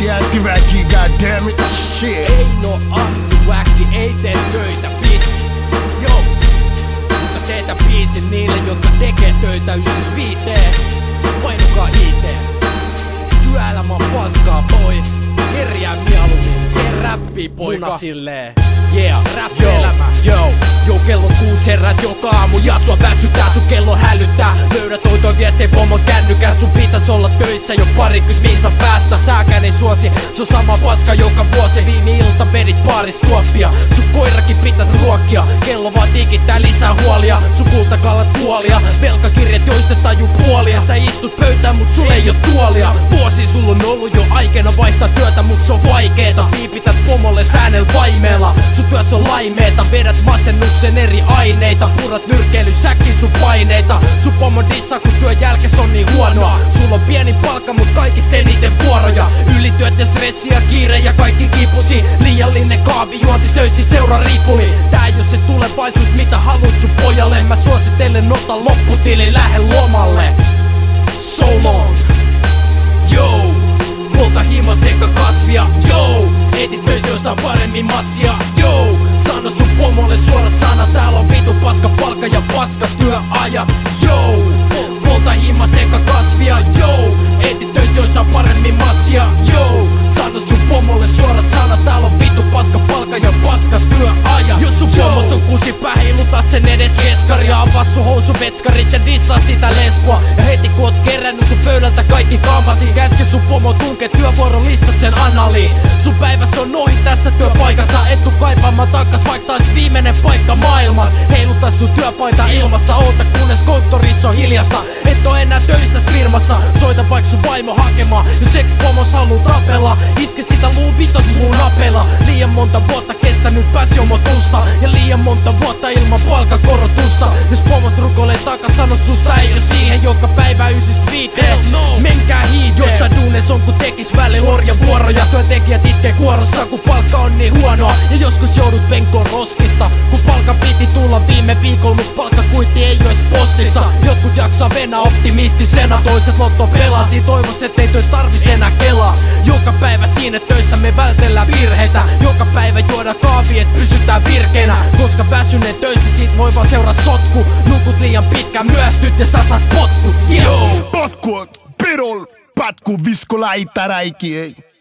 Jääntiväki, goddammit, shit. Ei no aktiväki, ei tee töitä, bitch. Yo, mutta teetä biisin niille, jotka tekee töitä 95. Painukaa hiiteen. Työelämä on paskaa, boy. Kerjää mieluummin, tee räppiä, poika. Muna silleen. Yeah, rap-elämä. Yo, kello 6 herät joka aamu ja sua väsyttää, sun kello hälyttää. Löydät toi viestei pomon kännykän, sun pitäis olla töissä jo 25 päästä. Sääkään ei suosi, se on sama paska joka vuosi. Viime ilta vedit paaris tuoppia, sun koirakin pitäis ruokkia. Kello vaan tikittää lisää huolia, sun kultakallat puolia. Velkakirjat joista taju puolia, sä istut pöytään mut sul ei oo tuolia. Vuosi sulla on ollut jo aikeena vaihtaa työtä, mut se on vaikeeta. Piipität pomolle säännellä vaimeella, sun työssä on laimeeta. Vedät masennuksen eri aineita, purat nyrkkeilysäkkiin sun paineita. Sun pomo dissaa kun työn jälkeen on niin huonoa. Sulla on pieni palkka mut kaikista eniten vuoroja. Ylityöt ja stressi ja kiire ja kaikki kipusi. Liiallinen kaavijuonti söisit seura riipuli. Tää jos se tulevaisuus mitä haluut sun pojalle. Mä suosittelen ota lopputili, lähde lomalle. So long. Yo, polta hima sekä kasvia. Yo, etit töitä joissa on paremmin massia. Yo, sano sun pomolle suorat sanat. Täällä on vitu paska palkka ja paska työajat. Yo, polta hima sekä kasvia. Yo, etit töitä joissa on paremmin massia. Yo, sano sun pomolle suorat sanat. Täällä on vitu paska palkka ja paska työajat. Jos sun pomos on kusipää, heiluta sen edes keskaria. Avaa sun housuvetskarit ja dissaa sitä lesboa. Ja heti kun oot kerännyt sun pöydältä kaikki kamasi, käske sun pomo tunkee työvuoron, listat sen analiin. Sun päivässä on ohi tässä työpaikassa. Et tuu kaipaamaan takas vaik tais viimeinen paikka maailmas. Heiluta sun työpaita ilmassa, oota kunnes konttorissa on hiljasta. Et oo enää töistä firmassa, soita vaik sun vaimo hakemaan. Jos ex-pomos haluu tapella, iske sitä luun vitosluun napella. Liian monta vuotta kestänyt pääsiomotusta ja liian monta vuotta ilman palkakorotusta. Jos pomos rukoilee takas, sano susta ei oo siihen joka päivä 9-5. Menkää hiiteen. Jossa duunes on kun tekis välillä orjavuoroja. Työntekijät itkee kuorossa kun palkka on niin huonoa. Ja joskus joudut venkoon roskista, kun palkka piti tulla viime viikolla, mut palkkakuitti ei oo ees bossissa. Jotkut jaksaa venää optimistisena, toiset lotto pelasi. Toivos ettei toi tarvis enää kelaa. Joka päivä siinä töissä me vältellään virheitä. Joka päivä juodaan kahvi et pysytään virkeinä. Koska väsyneen töissä sit voi vaan seuraa sotku. Nukut liian pitkään, myöstyt ja sä saat potkut. Potku, pirul, patku, visko laitaräiki, ei.